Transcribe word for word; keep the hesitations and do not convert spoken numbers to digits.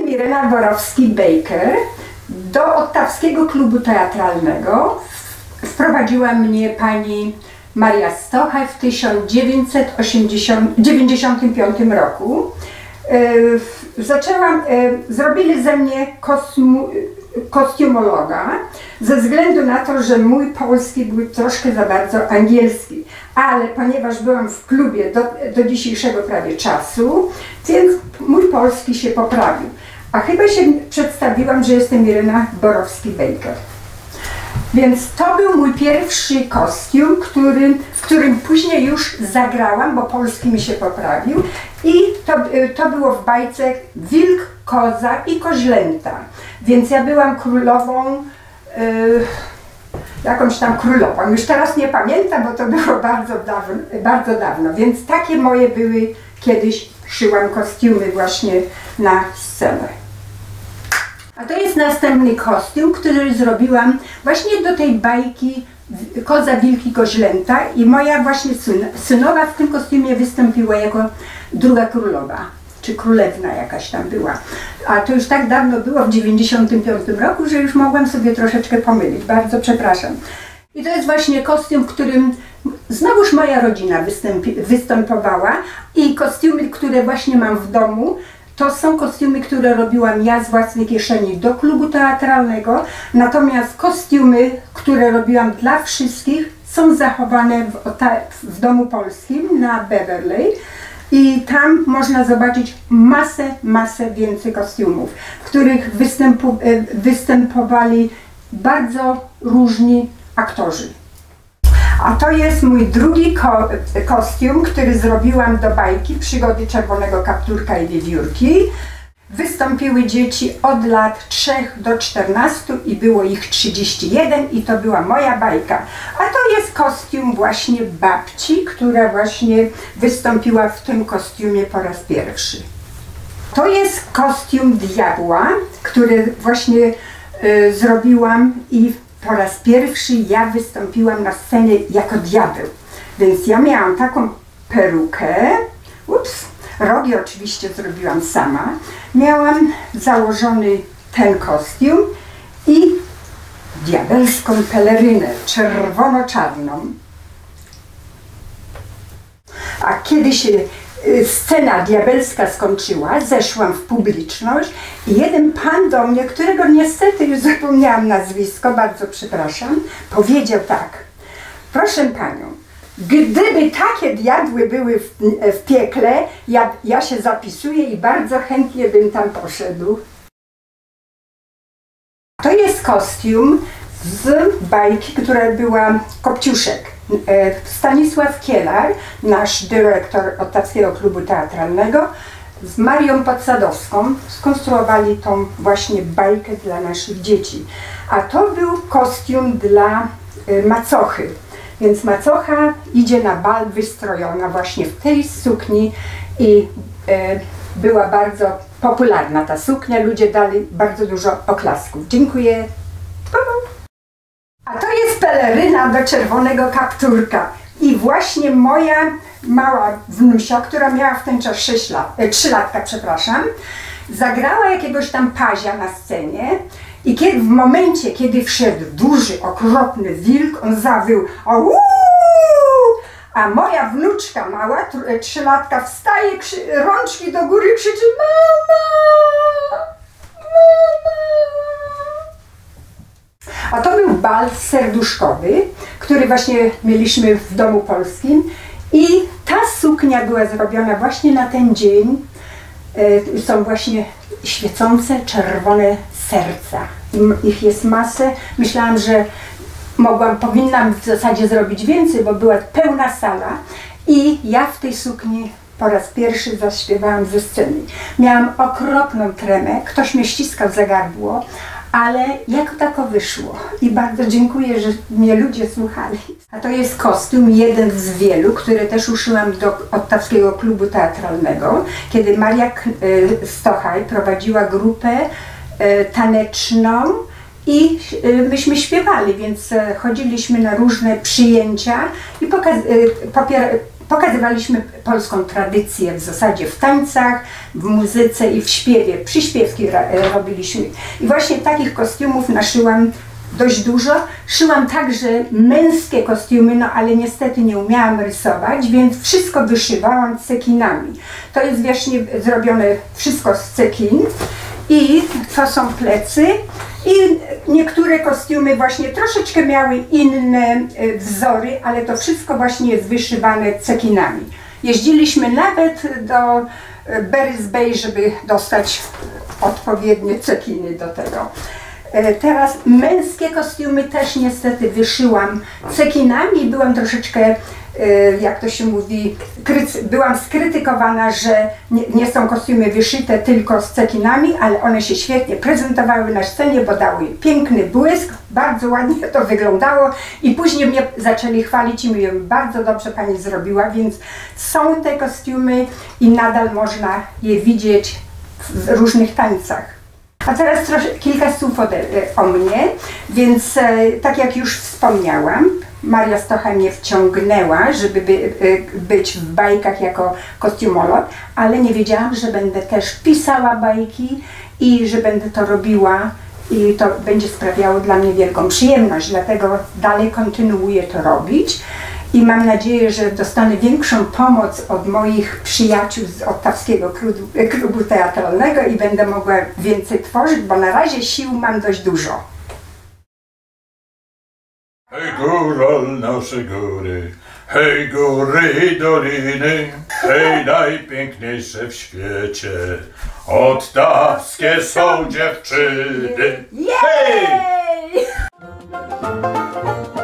Jestem Irena Borowski-Baker. Do Ottawskiego Klubu Teatralnego wprowadziła mnie pani Maria Stocha w tysiąc dziewięćset dziewięćdziesiątym piątym roku. Zaczęłam, zrobili ze mnie kostium, kostiumologa ze względu na to, że mój polski był troszkę za bardzo angielski, ale ponieważ byłam w klubie do, do dzisiejszego prawie czasu, więc mój polski się poprawił. A chyba się przedstawiłam, że jestem Irena Borowski-Baker. Więc to był mój pierwszy kostium, który, w którym później już zagrałam, bo polski mi się poprawił. I to, to było w bajce Wilk, Koza i Koźlęta. Więc ja byłam królową, yy, jakąś tam królową. Już teraz nie pamiętam, bo to było bardzo dawno, bardzo dawno. Więc takie moje były, kiedyś szyłam kostiumy właśnie na scenę. A to jest następny kostium, który zrobiłam właśnie do tej bajki Koza, Wilki, Koźlęta i moja właśnie syn, synowa w tym kostiumie wystąpiła jako druga królowa, czy królewna jakaś tam była. A to już tak dawno było, w dziewięćdziesiątym piątym roku, że już mogłam sobie troszeczkę pomylić. Bardzo przepraszam. I to jest właśnie kostium, w którym znowuż moja rodzina występi, występowała i kostiumy, które właśnie mam w domu, to są kostiumy, które robiłam ja z własnej kieszeni do klubu teatralnego, natomiast kostiumy, które robiłam dla wszystkich, są zachowane w, w Domu Polskim na Beverly i tam można zobaczyć masę, masę więcej kostiumów, w których występu, występowali bardzo różni aktorzy. A to jest mój drugi ko kostium, który zrobiłam do bajki Przygody Czerwonego Kapturka i Wiewiórki. Wystąpiły dzieci od lat trzech do czternastu i było ich trzydzieści jeden i to była moja bajka. A to jest kostium właśnie babci, która właśnie wystąpiła w tym kostiumie po raz pierwszy. To jest kostium diabła, który właśnie y, zrobiłam i po raz pierwszy ja wystąpiłam na scenie jako diabeł. Więc ja miałam taką perukę, ups, rogi oczywiście zrobiłam sama. Miałam założony ten kostium i diabelską pelerynę, czerwono-czarną. A kiedy się scena diabelska skończyła, zeszłam w publiczność i jeden pan do mnie, którego niestety już zapomniałam nazwisko, bardzo przepraszam, powiedział tak: proszę panią, gdyby takie diabły były w, w piekle, ja, ja się zapisuję i bardzo chętnie bym tam poszedł. To jest kostium z bajki, która była Kopciuszek. Stanisław Kielar, nasz dyrektor Ottawskiego Klubu Teatralnego, z Marią Podsadowską skonstruowali tą właśnie bajkę dla naszych dzieci. A to był kostium dla macochy. Więc macocha idzie na bal wystrojona właśnie w tej sukni i e, była bardzo popularna ta suknia. Ludzie dali bardzo dużo oklasków. Dziękuję. A to jest peleryna do Czerwonego Kapturka. I właśnie moja mała wnusia, która miała w ten czas sześć lat, e, trzy latka, przepraszam, zagrała jakiegoś tam pazia na scenie i kiedy, w momencie, kiedy wszedł duży, okropny wilk, on zawył au, a moja wnuczka mała, trzylatka, wstaje, rączki do góry, krzyczy: mama! Mama! A to był bal serduszkowy, który właśnie mieliśmy w Domu Polskim i ta suknia była zrobiona właśnie na ten dzień. E, są właśnie świecące czerwone serca. Ich jest masę. Myślałam, że mogłam, powinnam w zasadzie zrobić więcej, bo była pełna sala i ja w tej sukni po raz pierwszy zaśpiewałam ze sceny. Miałam okropną tremę, ktoś mnie ściskał za gardło, ale jak tako wyszło i bardzo dziękuję, że mnie ludzie słuchali. A to jest kostium, jeden z wielu, który też uszyłam do Ottawskiego Klubu Teatralnego, kiedy Maria Stocha prowadziła grupę taneczną i myśmy śpiewali, więc chodziliśmy na różne przyjęcia i pokazywaliśmy polską tradycję w zasadzie w tańcach, w muzyce i w śpiewie. Przyśpiewki robiliśmy. I właśnie takich kostiumów naszyłam dość dużo. Szyłam także męskie kostiumy, no ale niestety nie umiałam rysować, więc wszystko wyszywałam cekinami. To jest właśnie zrobione wszystko z cekin i to są plecy. I niektóre kostiumy właśnie troszeczkę miały inne wzory, ale to wszystko właśnie jest wyszywane cekinami. Jeździliśmy nawet do Barry's Bay, żeby dostać odpowiednie cekiny do tego. Teraz męskie kostiumy też niestety wyszyłam cekinami. Byłam troszeczkę, jak to się mówi, byłam skrytykowana, że nie, nie są kostiumy wyszyte tylko z cekinami, ale one się świetnie prezentowały na scenie, bo dały piękny błysk, bardzo ładnie to wyglądało i później mnie zaczęli chwalić i mówią, bardzo dobrze pani zrobiła, więc są te kostiumy i nadal można je widzieć w różnych tańcach. A teraz trosze, kilka słów ode, o mnie, więc e, tak jak już wspomniałam, Maria Stocha mnie wciągnęła, żeby by, e, być w bajkach jako kostiumolog, ale nie wiedziałam, że będę też pisała bajki i że będę to robiła i to będzie sprawiało dla mnie wielką przyjemność, dlatego dalej kontynuuję to robić. I mam nadzieję, że dostanę większą pomoc od moich przyjaciół z Ottawskiego klubu, klubu teatralnego i będę mogła więcej tworzyć, bo na razie sił mam dość dużo. Hej góral nasze góry, hej góry i doliny, hej najpiękniejsze w świecie, ottawskie są dziewczyny. Jej!